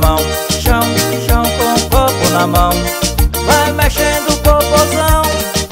mão, chão, chão com o copo na mão. Vai mexendo o popozão.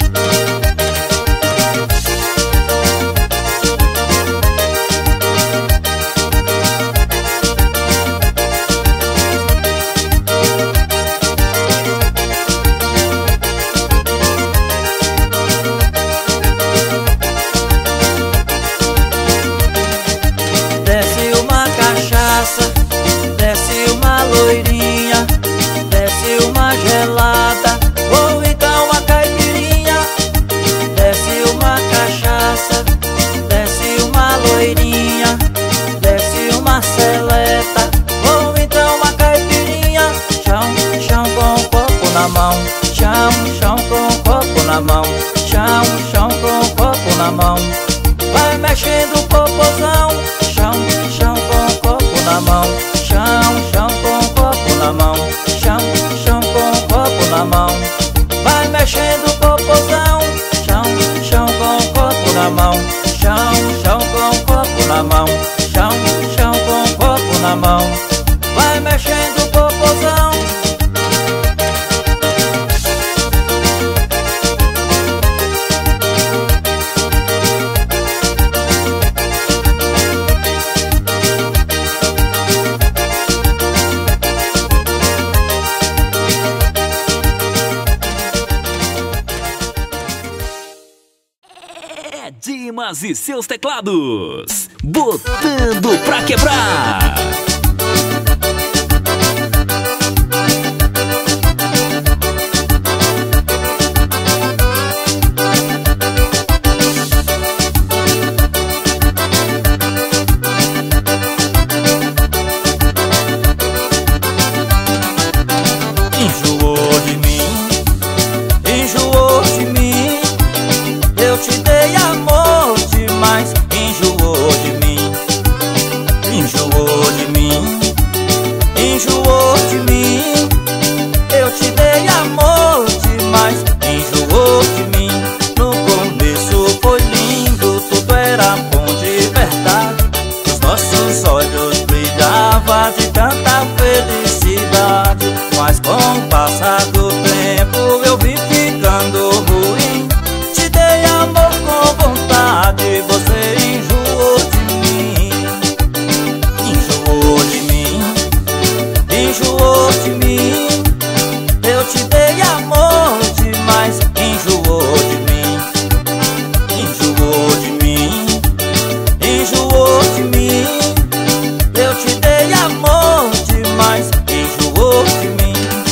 Desce uma cachaça, desce uma loirinha, desce uma gelada, ou então uma caipirinha. Desce uma cachaça, desce uma loirinha, desce uma seleta, ou então uma caipirinha. Chão, chão com o copo na mão, chão, chão com o copo na mão, chão, chão com o copo na mão. Vai mexendo o popozão. Chão, chão com o copo na mão, chão, chão com o copo na mão, chão, chão com o copo na mão. Vai mexendo o popozão. Chão, chão com o copo na mão, chão, chão com o copo na mão, chão, chão com o copo na mão. Vai mexendo o popozão. Dimas e seus teclados, botando pra quebrar. Enjoou de mim, enjoou de mim. Eu te dei amor demais, enjoou de mim, enjoou de mim, enjoou de mim. Eu te dei amor demais, enjoou de mim. No começo foi lindo, tudo era bom de verdade. Os nossos olhos brilhavam de tanta felicidade. Mas com o passar do tempo eu vim ficando ruim. Te dei amor com vontade, você enjoou de mim. Enjoou de mim, enjoou de mim. Eu te dei amor demais, enjoou de mim, enjoou de mim, enjoou de mim. Eu te dei amor demais, enjoou de mim.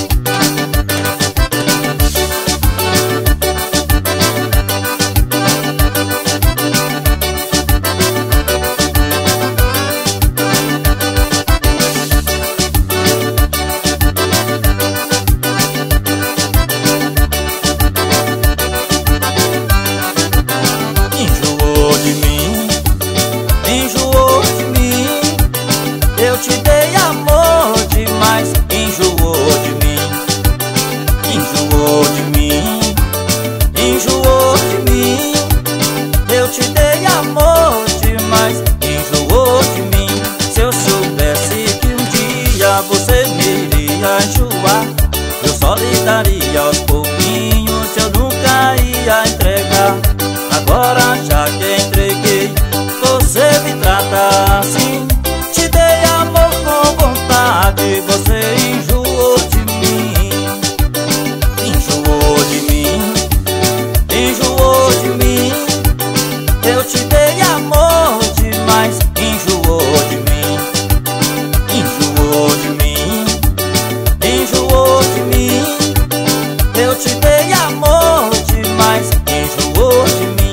Enjoou de mim, enjoou de mim. Eu te dei amor demais, enjoou de mim, enjoou de mim, enjoou de mim. Eu te dei amor demais, enjoou de mim. Se eu soubesse que um dia você me iria enjoar, eu só lhe daria aos pouquinhos, eu nunca ia entregar. Agora já que entreguei, você me trata assim. Te dei amor com vontade, você enjoou de mim, enjoou de mim, enjoou de mim. Eu te dei amor demais, enjoou de mim, enjoou de mim, enjoou de mim. Eu te dei amor demais, enjoou de mim.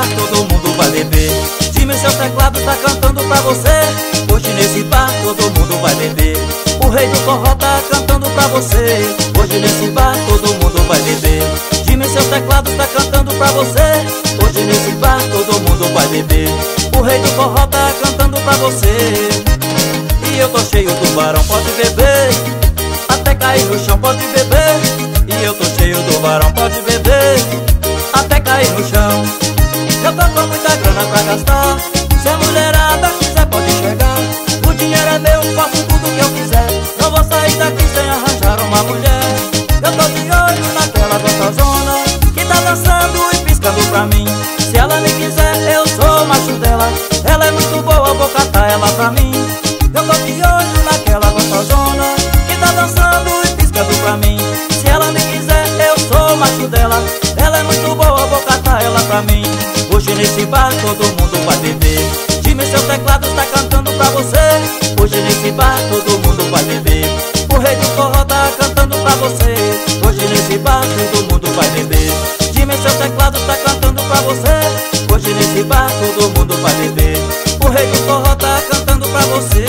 bar todo mundo vai beber. Time seu teclado tá cantando pra você. Hoje nesse bar todo mundo vai beber. O rei do forró tá cantando pra você. Hoje nesse bar todo mundo vai beber. Time seu teclado tá cantando pra você. Hoje nesse bar todo mundo vai beber. O rei do forró tá cantando pra você. E eu tô cheio, tubarão pode beber. Até cair no chão pode beber. E eu tô cheio, tubarão pode beber. Até cair no chão. Eu tô com muita grana pra gastar. Se a mulherada quiser pode chegar. O dinheiro é meu, faço tudo que eu quiser. Não vou sair daqui sem arranjar uma mulher. Eu tô de olho naquela gostosona que tá dançando e piscando pra mim. Se ela me quiser, eu sou macho dela. Ela é muito boa, vou catar ela pra mim. Eu tô de olho naquela gostosona que tá dançando e piscando pra mim. Se ela me quiser, eu sou macho dela. Ela é muito boa, vou catar ela pra mim. Hoje nesse bar todo mundo vai beber. Time seu teclado tá cantando pra você. Hoje nesse bar todo mundo vai beber. O rei do forró tá cantando pra você. Hoje nesse bar todo mundo vai beber. Time seu teclado tá cantando pra você. Hoje nesse bar todo mundo vai beber. O rei do forró tá cantando pra você.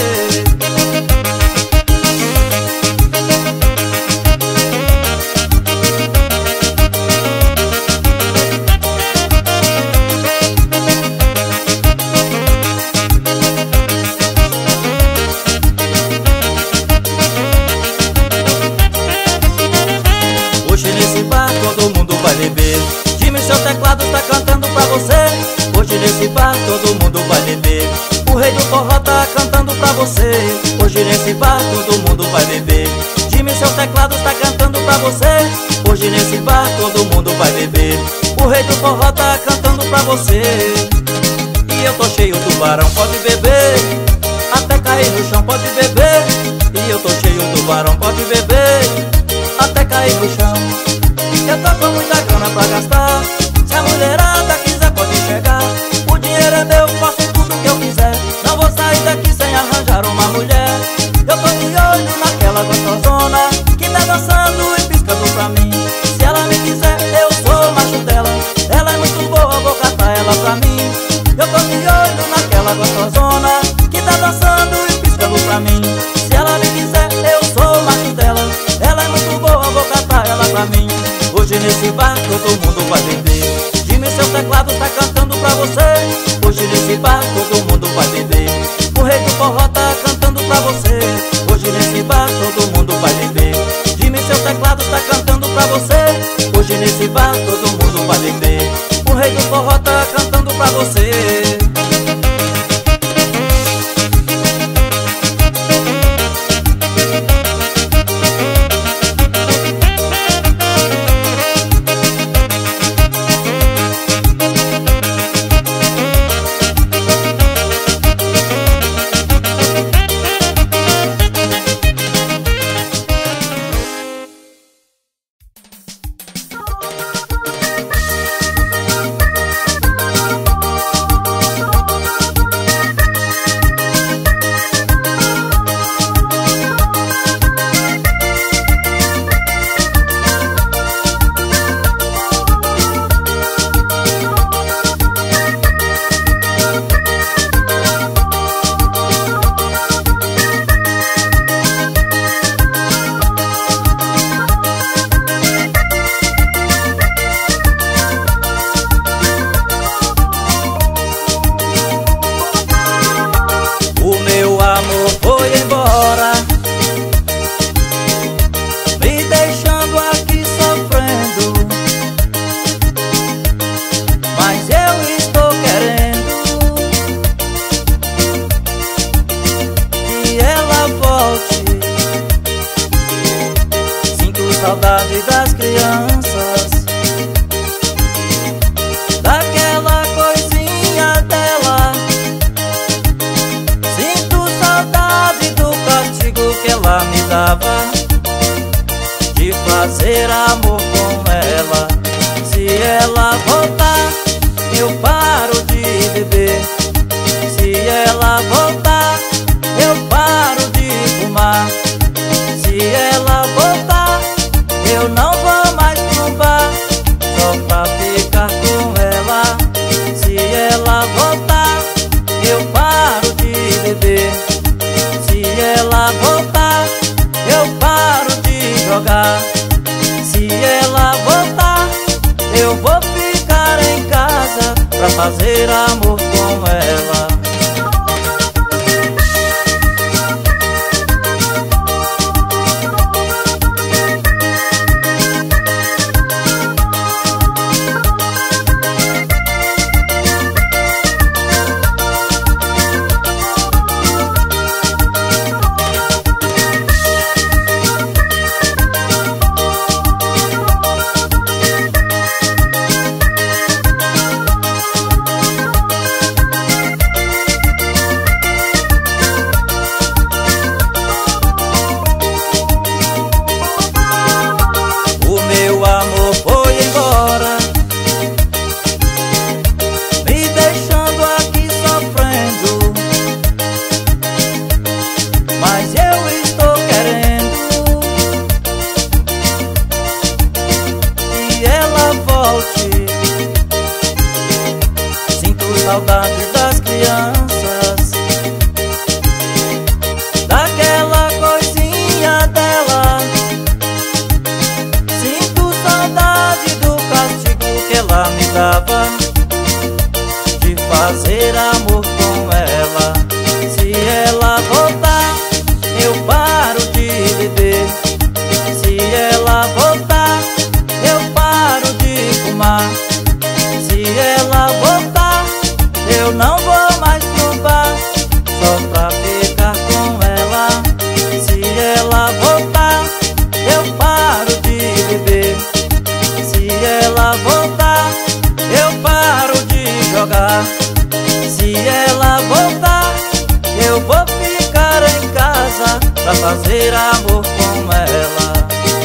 Seu teclado tá cantando pra você. Hoje nesse bar todo mundo vai beber. O rei do forró tá cantando pra você. Hoje nesse bar todo mundo vai beber. Time seu teclado tá cantando pra você. Hoje nesse bar todo mundo vai beber. O rei do forró tá cantando pra você. E eu tô cheio, tubarão pode beber. Até cair no chão pode beber. E eu tô cheio, tubarão pode beber. Até cair no chão. Eu tô com muita grana pra gastar. Se a mulherada quiser pode chegar. O dinheiro é meu, faço tudo que eu quiser. Não vou sair daqui sem arranjar uma mulher. Eu tô de olho naquela gostosona que tá dançando e piscando pra mim. Se ela me quiser, eu sou macho dela. Ela é muito boa, vou catar ela pra mim. Eu tô de olho naquela gostosona que tá dançando e piscando pra mim. Se ela me quiser, eu sou macho dela. Ela é muito boa, vou catar ela pra mim. Hoje nesse bar todo mundo vai beber. Time seu teclado tá cantando pra você. Hoje nesse bar todo mundo vai beber. O rei do forró tá cantando pra você. Hoje nesse bar todo mundo vai beber. Time seu teclado tá cantando pra você. Hoje nesse bar todo mundo vai beber. O rei do forró tá cantando pra você. saudade das crianças, daquela coisinha dela. Sinto saudade do castigo que ela me dava, de fazer amor com ela. Se ela voltar, eu paro de beber. Se ela voltar, eu paro de fumar. Se ela voltar, eu não vou mais pro bar, só pra ficar com ela. Se jogar. Se ela voltar, eu vou ficar em casa pra fazer amor com ela. Saudade das crianças, daquela coisinha dela. Sinto saudade do castigo que ela me dava, de fazer amor com ela. Se ela voltar, eu paro de beber. Se ela voltar, eu paro de fumar. Se ela voltar, eu não vou mais pro bar, só pra ficar com ela. Se ela voltar, eu paro de beber. Se ela voltar, eu paro de jogar. Se ela voltar, eu vou ficar em casa pra fazer amor com ela.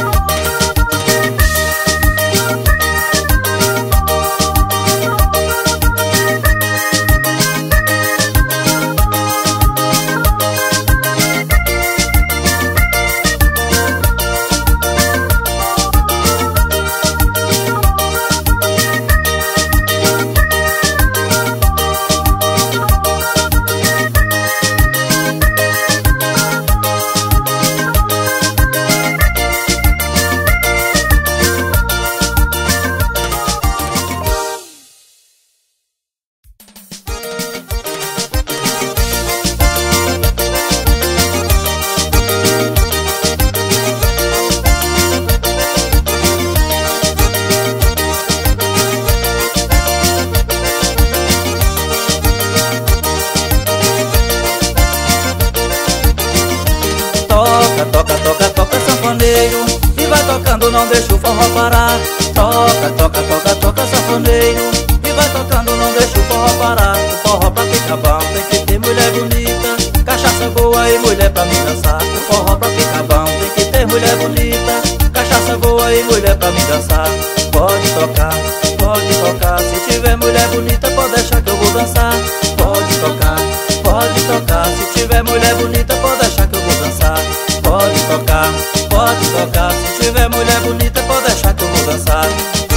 Toca sanfoneiro e vai tocando, não deixa o forró parar. Toca sanfoneiro e vai tocando, não deixa o forró parar. O forró pra ficar bom tem que ter mulher bonita, cachaça boa e mulher pra me dançar. O forró pra ficar bom tem que ter mulher bonita, cachaça boa e mulher pra me dançar. Pode tocar, se tiver mulher bonita pode deixar que eu vou dançar. Pode tocar, se tiver mulher bonita pode deixar que eu vou dançar. Pode tocar, se tiver mulher bonita pode deixar que eu vou dançar.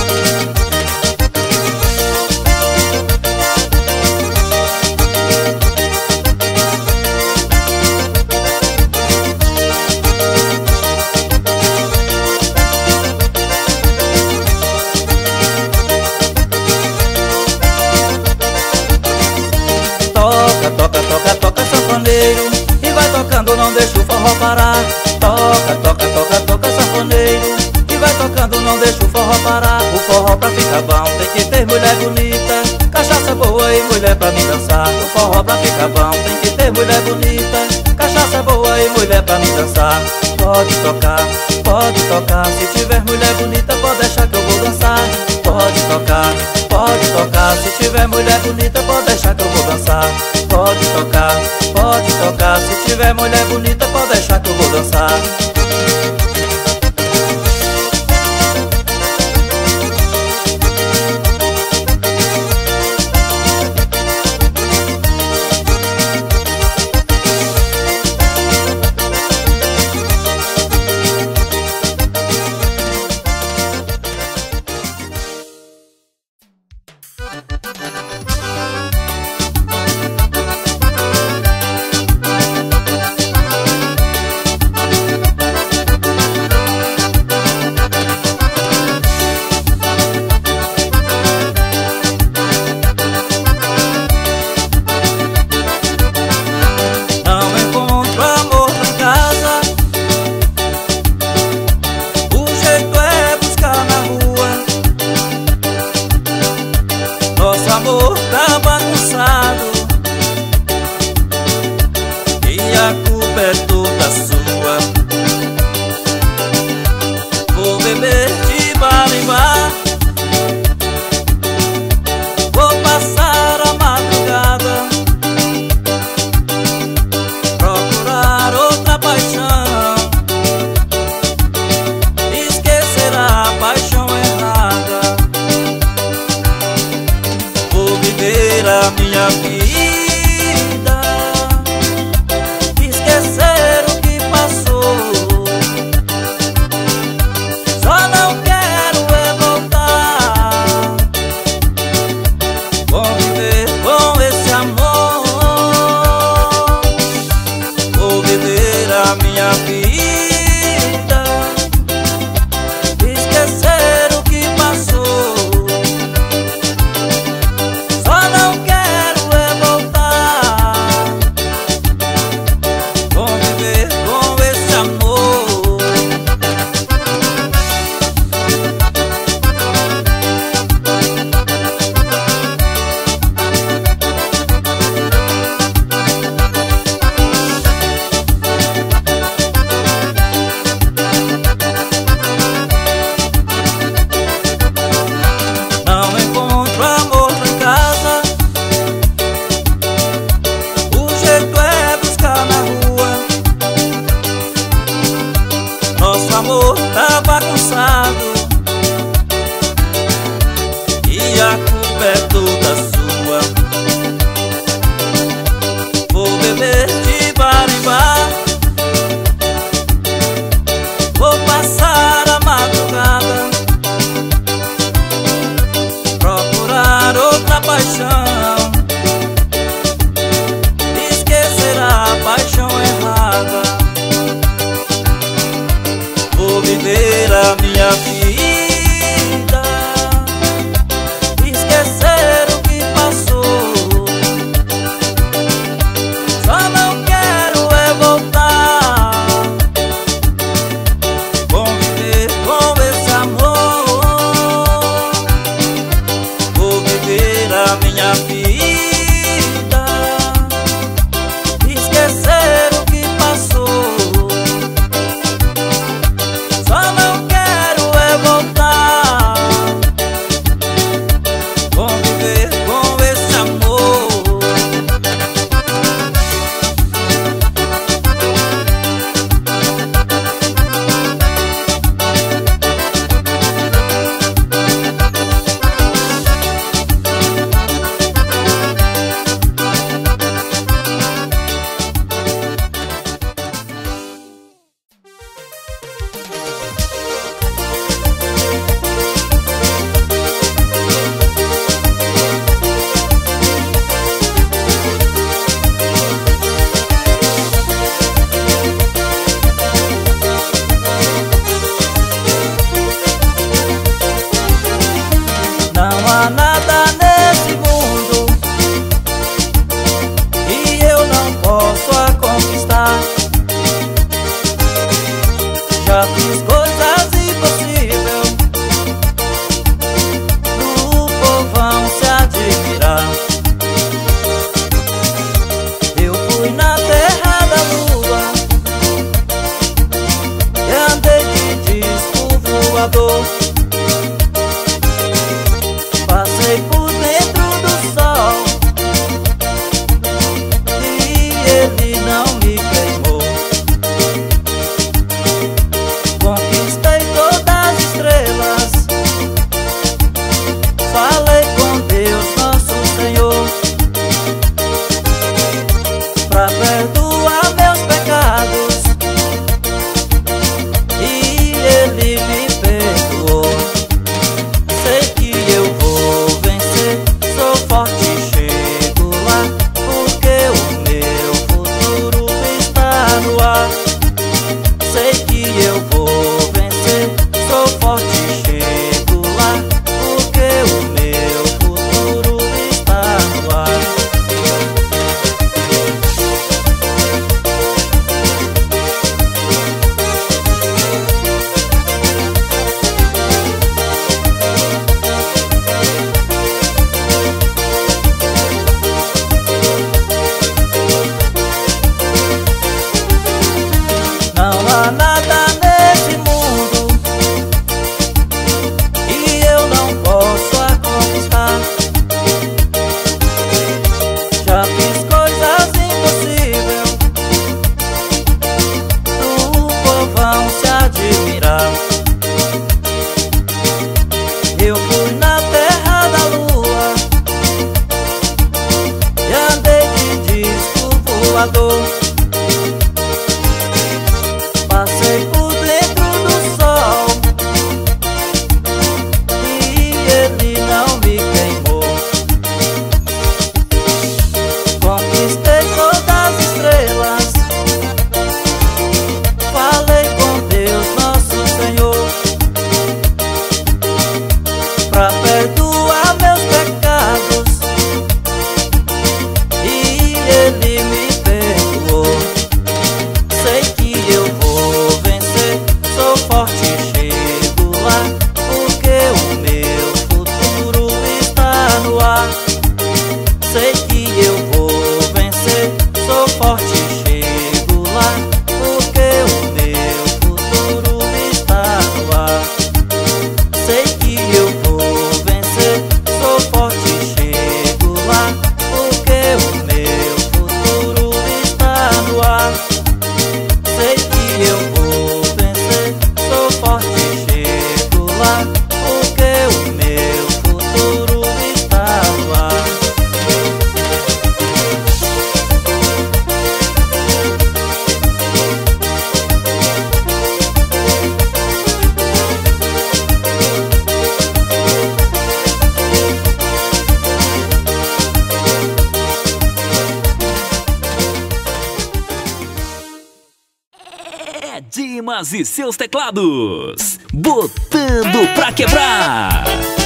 Toca sanfoneiro e vai tocando, não deixa o forró parar. Toca sanfoneiro e vai tocando, não deixa o forró parar. O forró pra ficar bom tem que ter mulher bonita, cachaça boa e mulher pra me dançar. O forró pra ficar bom tem que ter mulher bonita, cachaça boa e mulher pra me dançar. Pode tocar, se tiver mulher bonita pode deixar que eu vou dançar. Pode tocar, se tiver mulher bonita pode deixar que eu vou dançar. Pode tocar, se tiver mulher bonita pode deixar que eu vou dançar. voador. Passei por dentro do sol e ele não me queimou. Conquistei todas as estrelas, falei com Deus, nosso Senhor, pra perdoar meus pecados, e Ele me perdoou. Sei que eu vou vencer, sou forte e chego lá, porque o meu futuro está no ar. Sei que eu vou vencer, sou forte e chego lá, porque o meu futuro está no ar. Não há nada nesse mundo que eu não possa conquistar. Já fiz coisas impossíveis do povão se admirar. Eu fui na terra da lua e andei de disco voador. Passei por dentro do sol e ele não me queimou. Conquistei todas as estrelas, falei com Deus, nosso Senhor, pra perdoar meus pecados, e ele me perdoou. Sei que eu vou vencer, sou forte e chego lá, porque o meu futuro está no ar. Sei que eu vou vencer, sou forte e chego lá, porque o meu futuro está no ar. Sei que eu vou vencer, sou forte e chego lá, porque o meu futuro está no ar. Sei que eu vou vencer, sou forte e chego lá, porque o meu futuro está no ar. É Dimas e seus teclados, botando pra quebrar.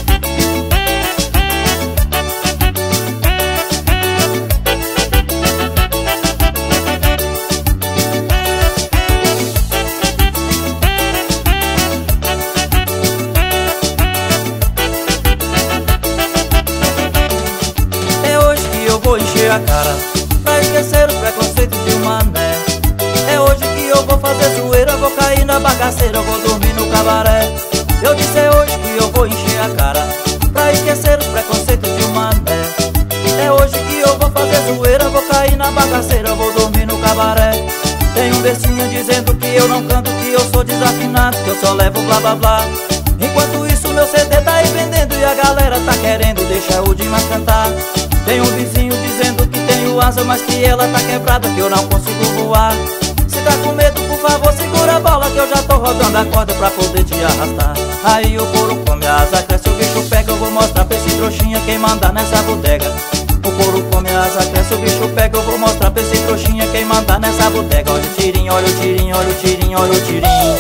É hoje que eu vou encher a cara, pra esquecer o preconceito de um mané. É hoje que eu vou fazer zoeira, vou cair na bagaceira, vou dormir no cabaré. Eu disse é hoje que eu vou encher a cara, pra esquecer os preconceitos de um mané. É hoje que eu vou fazer zoeira, vou cair na bagaceira, vou dormir no cabaré. Tem um versinho dizendo que eu não canto, que eu sou desafinado, que eu só levo blá blá blá. Enquanto isso meu CD tá aí vendendo e a galera tá querendo deixar o Dimas cantar. Tem um vizinho dizendo que tenho asa, mas que ela tá quebrada, que eu não consigo voar. Se tá com medo, por favor, segura a bola, que eu já tô rodando a corda pra poder te arrastar. Aí o couro come, a asa cresce, o bicho pega, eu vou mostrar pra esse trouxinha quem mandar nessa bodega. O couro come, a asa cresce, o bicho pega, eu vou mostrar pra esse trouxinha quem mandar nessa bodega. Olha o tirinho, olha o tirinho, olha o tirinho, olha o tirinho.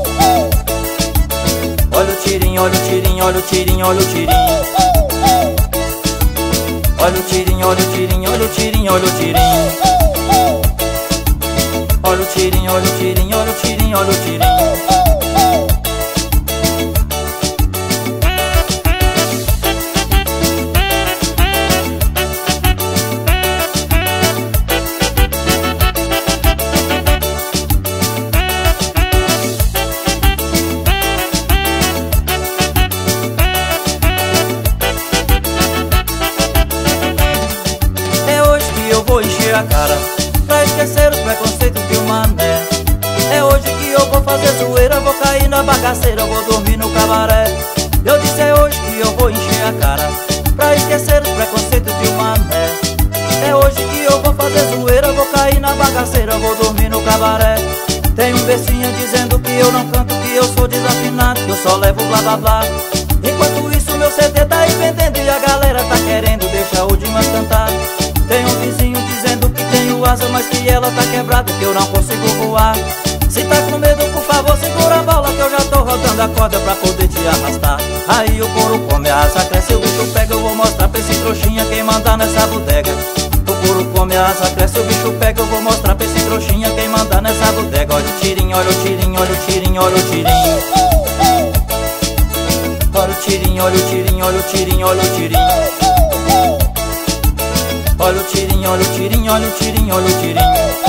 Olha o tirinho, olha o tirinho, olha o tirinho, olha o tirinho. Olha o tirinho, olha o tirinho, olha o tirinho, olha o tirinho. Olha o tirinho, olha o tirinho, olha o tirinho, olha o tirinho. bagaceira, eu vou dormir no cabaré. Eu disse é hoje que eu vou encher a cara, pra esquecer os preconceitos de uma mulher. É hoje que eu vou fazer zoeira, eu vou cair na bagaceira, eu vou dormir no cabaré. Tem um versinho dizendo que eu não canto, que eu sou desafinado, que eu só levo blá blá blá. Enquanto isso meu CD tá aí vendendo e a galera tá querendo deixar o Dimas cantar. Tem um vizinho dizendo que tenho asa, mas que ela tá quebrada, que eu não consigo voar. Se tá com medo, por favor, segura a bola, que eu já tô rodando a corda pra poder te arrastar. Aí o couro come, a asa cresce, o bicho pega, eu vou mostrar pra esse trouxinha quem mandar nessa bodega. O couro come, a asa cresce, o bicho pega, eu vou mostrar pra esse trouxinha quem mandar nessa bodega. Olha o tirinho, olha o tirinho, olha o tirinho, olha o tirinho. Olha o tirinho, olha o tirinho, olha o tirinho, olha o tirinho. Olha o tirinho, olha o tirinho, olha o tirinho, olha o tirinho.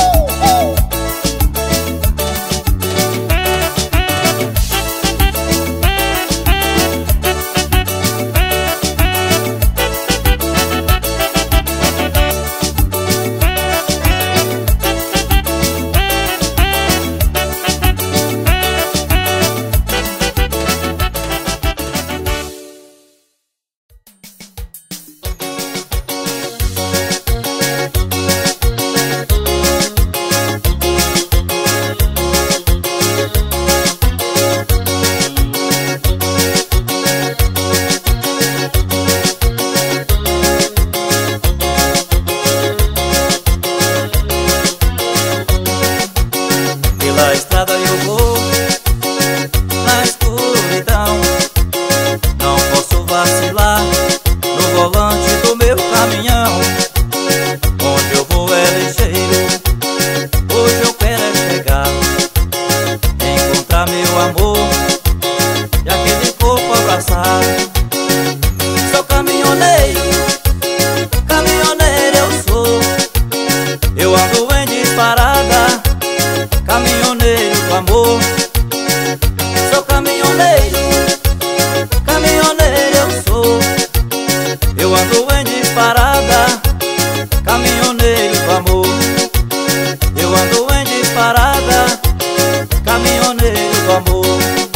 Pela estrada eu vou, na escuridão. Não posso vacilar no volante do meu caminhão. Onde eu vou é ligeiro, hoje eu quero é chegar, encontrar meu amor e aquele corpo abraçar. Sou caminhoneiro, caminhoneiro eu sou. Eu ando em disparada, caminhoneiro do amor. Sou caminhoneiro, caminhoneiro eu sou. Eu ando em disparada, caminhoneiro do amor. Eu ando em disparada, caminhoneiro do amor.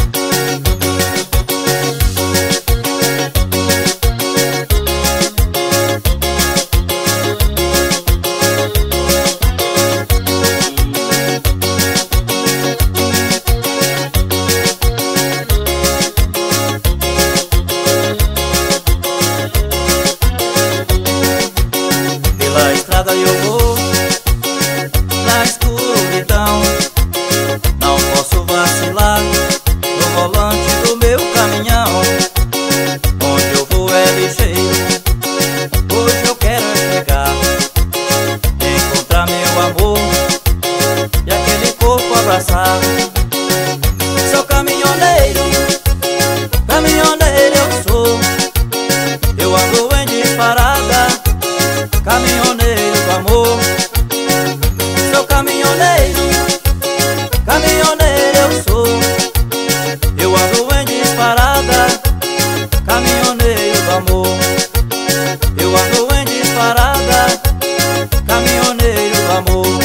Pela estrada eu vou, na escuridão. Não posso vacilar no volante do meu caminhão. Onde eu vou é ligeiro, hoje eu quero é chegar, encontrar meu amor e aquele corpo abraçar. Sou caminhoneiro, caminhoneiro eu sou. Eu ando em disparada, caminhoneiro do amor. Sou caminhoneiro, caminhoneiro eu sou. Eu ando em disparada, caminhoneiro do amor. Eu ando em disparada, caminhoneiro do amor.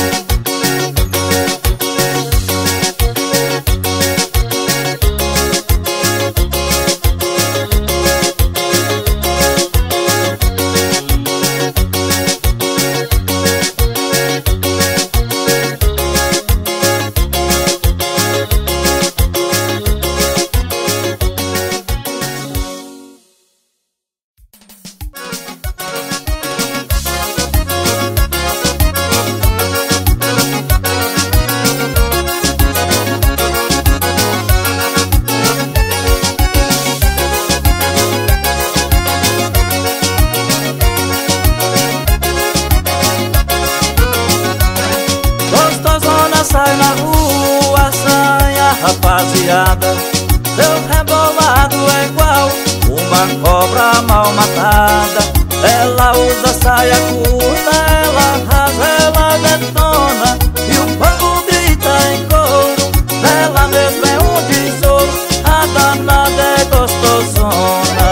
Sai na rua, sai a rapaziada. Seu rebolado é igual uma cobra mal matada. Ela usa saia curta, ela rasga, ela detona, e o povo grita em coro. Ela mesma é um tesouro, a danada é gostosona.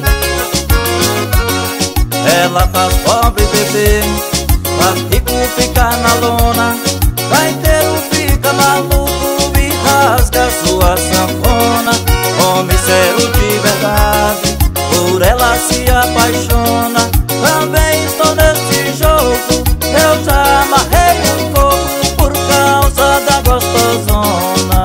Ela faz pobre beber, faz rico ficar na lona. Vai inteiro fica maluco e rasga sua sanfona. sério de verdade, por ela se apaixona. Também estou nesse jogo, eu já amarrei um fogo por causa da gostosona.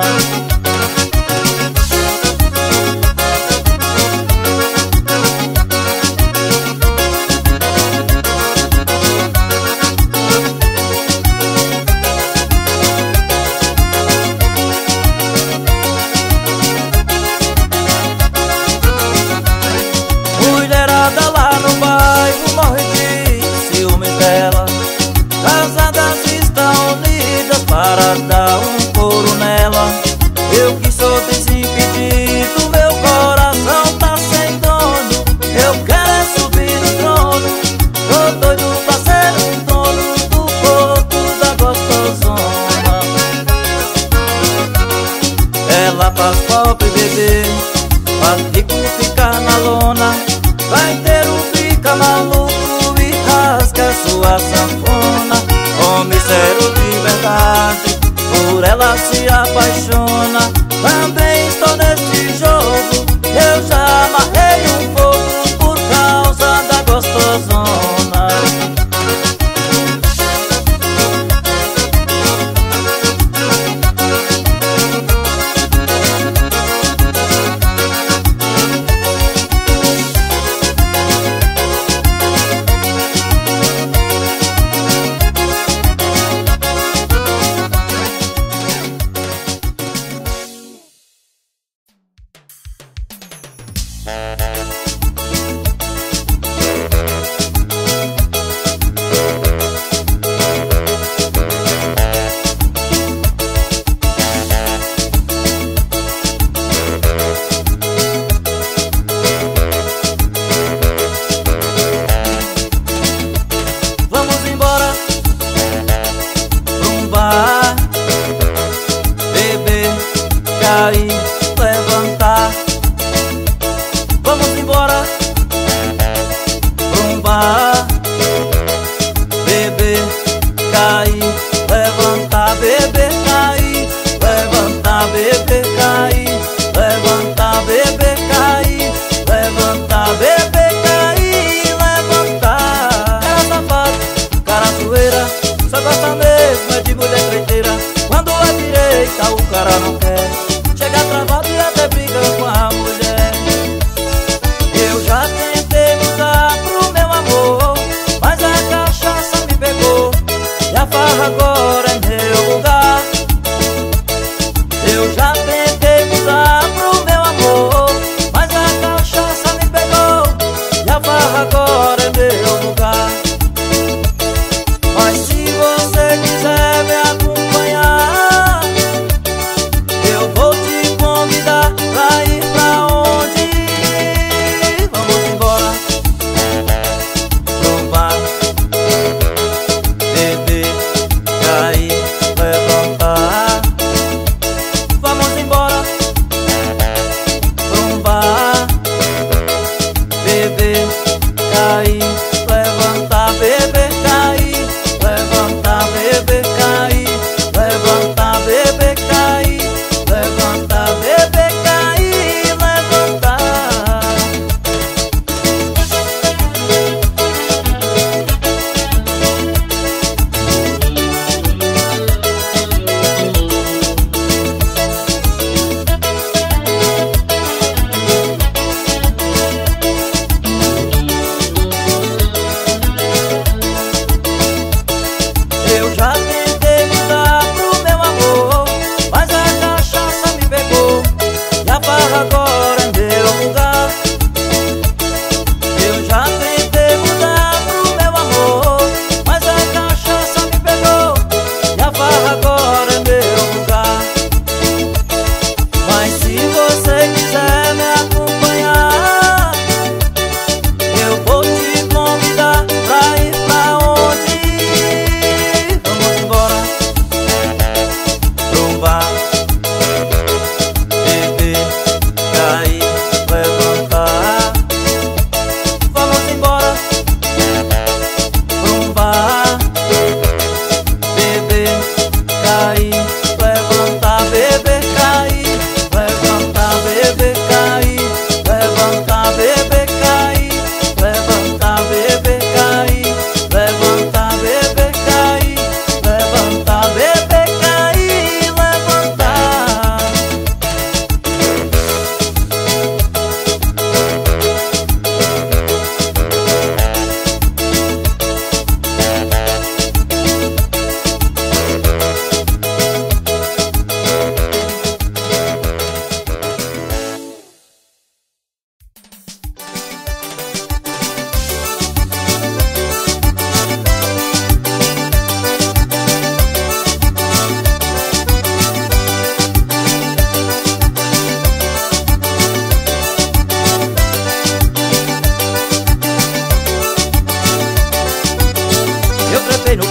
Mulherada lá no bairro morre de ciúmes dela. Casadas estão unidas para dar um couro nela. Eu que sou desimpedido, meu coração tá sem dono. Eu quero é subir no trono, tô doido pra ser o dono do corpo da gostosona. Ela faz pobre beber, faz rico ficar na lona. Vai ter fica maluco e rasga sua sanfona. Homem sério de verdade, por ela se apaixona. Também estou nesse jogo, eu já amarrei um fogo por causa da gostosona. Vamos embora pra um bar, beber, cair, levantar. Vamos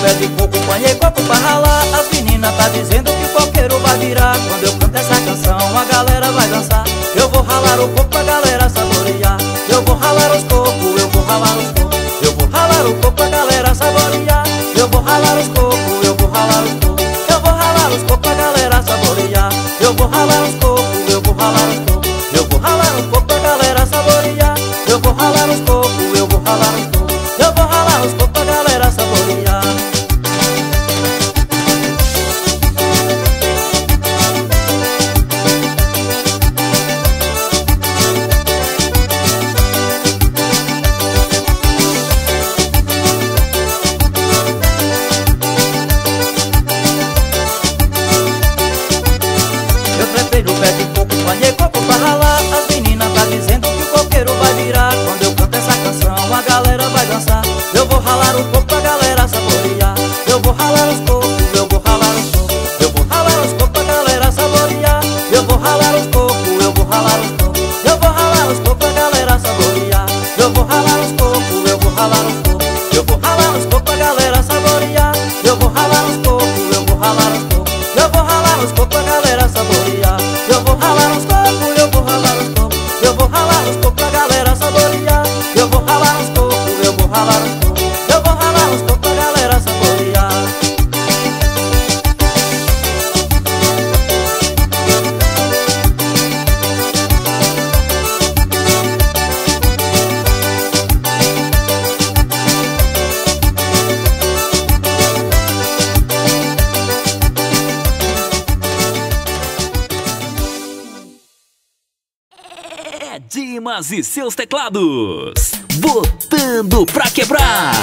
pé de coco, panhei coco pra ralar. As meninas tá dizendo que o coqueiro vai virar. Quando eu canto essa canção, a galera vai dançar. Eu vou ralar o coco pra galera saborear. Eu vou ralar os cocos, eu vou ralar os cocos. Eu vou ralar o coco pra galera saborear. Eu vou ralar os cocos, eu vou ralar os cocos. Eu vou ralar os cocos pra galera saborear. Eu vou ralar os cocos, eu vou ralar os cocos. Eu vou ralar os cocos pra galera saborear. Eu vou ralar os cocos, eu vou ralar os cocos. Eu vou ralar os cocos pra galera saborear. Eu trepei no pé de coco, panhei coco pra ralar. As meninas tá dizendo que o coqueiro vai virar. Quando eu canto essa canção, a galera vai dançar. Eu vou ralar o coco pra galera saborear. Eu vou ralar os cocos, eu vou ralar os cocos. Eu vou ralar os cocos pra galera saborear. Eu vou ralar os cocos, eu vou ralar os cocos. Eu vou ralar os cocos pra galera saborear. Eu vou ralar os cocos, eu vou ralar os cocos. Eu vou ralar os cocos pra galera saborear. Eu vou ralar os cocos, eu vou ralar os cocos. Eu vou ralar os cocos pra galera saborear. Eu vou ralar os cocos, eu vou ralar os cocos. Eu vou ralar os cocos pra galera saborear. Eu vou ralar os cocos, eu vou ralar os cocos. Eu vou ralar os cocos pra galera saborear. É Dimas e seus teclados, botando pra quebrar.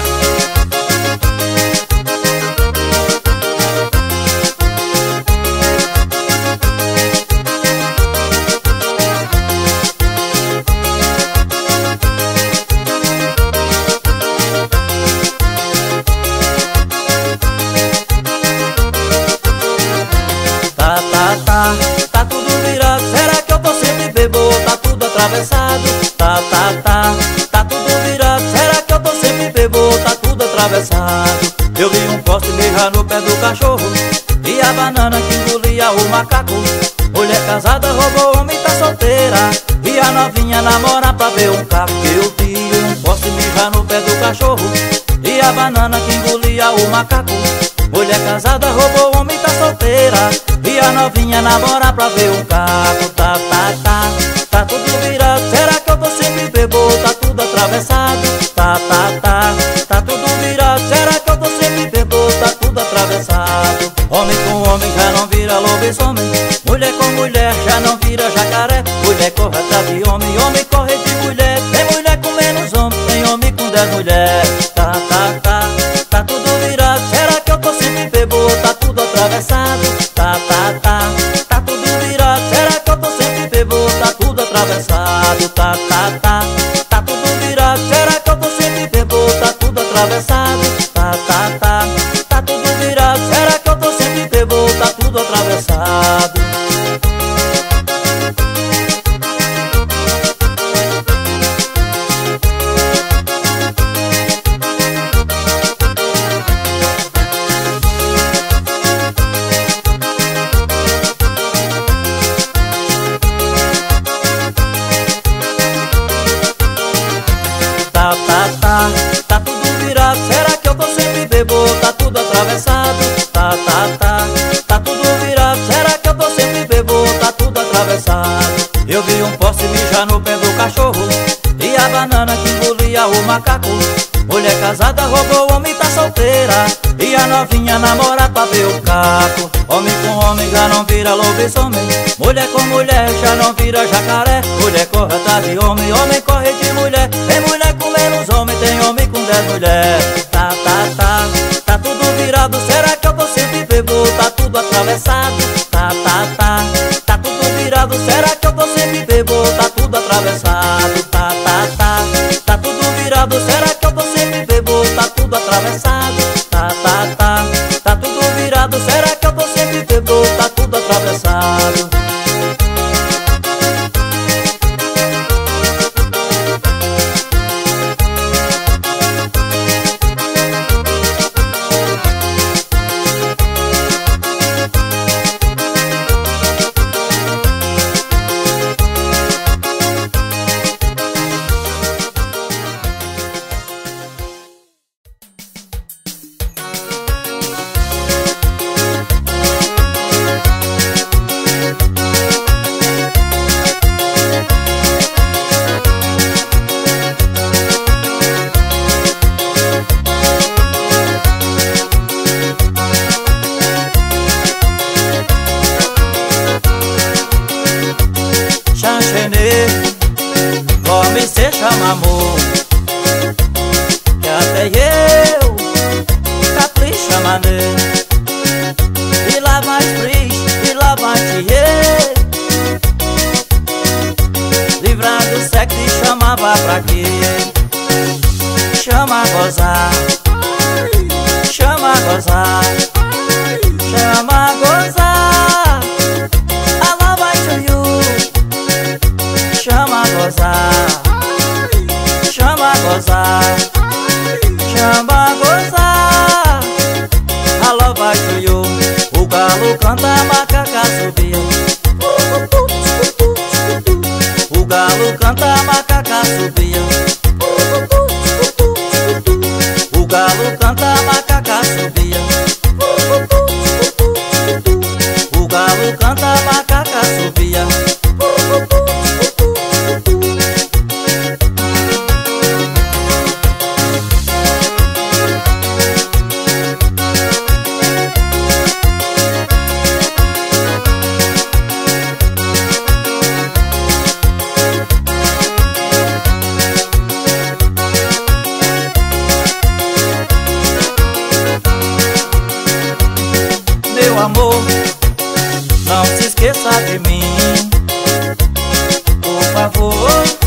Tá tudo virado. Será que eu tô sempre bebo? Tá tudo atravessado. Tá tudo virado. Será que eu tô sempre bebo? Tá tudo atravessado. Eu vi um poste beijar no pé do cachorro e a banana que engolia o macaco. Mulher casada roubou homem, tá solteira, e a novinha namora pra ver um caco. Eu vi um poste beijar no pé do cachorro e a banana que engolia o macaco. Mulher casada roubou homem, tá solteira, e a novinha namora pra ver um caco. Tá tudo virado. Será que eu tô sempre bebo? Tá tudo atravessado. Tá tudo virado. Será que eu tô sempre bebo? Tá tudo atravessado. Homem com homem já não vira lobisomem. Mulher com mulher já não vira jacaré. Mulher corre atrás de homem, homem corre de mulher. Tem mulher com menos homem, tem homem com 10 mulheres. Tá tudo virado. Será que eu tô sempre bebo? Tá tudo atravessado. Tá tudo virado. Será que eu tô sempre bebo? Tá tudo atravessado. Tá tudo virado. Será que eu tô sempre bebo? Tá tudo atravessado. Tá tudo virado. Será que eu tô sempre bebo? Tá tudo atravessado. Tá tudo virado. Será que eu tô sempre bebo? Tá tudo atravessado. Tá tudo virado. Será que eu tô sempre bebo? Tá tudo atravessado. Eu vi um poste mijar no pé do cachorro e a banana que engolia o macaco. Mulher casada roubou homem, tá solteira, e a novinha namora pra ver o caco. Homem com homem já não vira lobisomem. Mulher com mulher já não vira jacaré. Mulher corre atrás de homem, homem corre de mulher. Tem mulher com menos homem, tem homem com 10 mulheres. Tá tudo virado. Será que eu tô sempre bebo? Tá tudo atravessado. Tá tudo virado. Será que eu tô sempre bebo? Tá tudo atravessado. Tá tudo virado. Será que eu tô sempre bebo? Tá tudo atravessado. Tá tudo virado. Será que eu tô sempre bebo? Tá tudo atravessado. quê? Como cê chama amor, que até eu capricha mané. E lá vai fris, e lá vai tiê, livrando o sexo e chamava pra quê? Chama a gozar, chama a gozar, chama a gozar. Alá vai tchuiu, chama a gozar, chama a gozar, chama a gozar. Alá vai tchuiu, o galo canta, a macaca subia. O galo canta, a macaca subia. O galo canta, a macaca subia. O galo canta, a macaca subia. Meu amor, não se esqueça de mim, por favor.